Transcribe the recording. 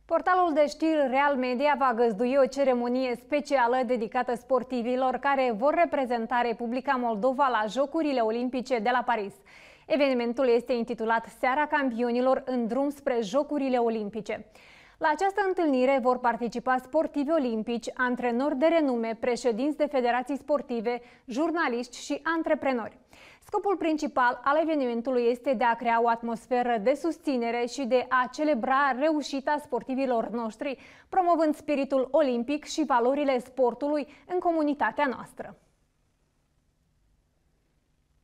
Portalul de știri Real Media va găzdui o ceremonie specială dedicată sportivilor care vor reprezenta Republica Moldova la Jocurile Olimpice de la Paris. Evenimentul este intitulat Seara Campionilor în drum spre Jocurile Olimpice. La această întâlnire vor participa sportivi olimpici, antrenori de renume, președinți de federații sportive, jurnaliști și antreprenori. Scopul principal al evenimentului este de a crea o atmosferă de susținere și de a celebra reușita sportivilor noștri, promovând spiritul olimpic și valorile sportului în comunitatea noastră.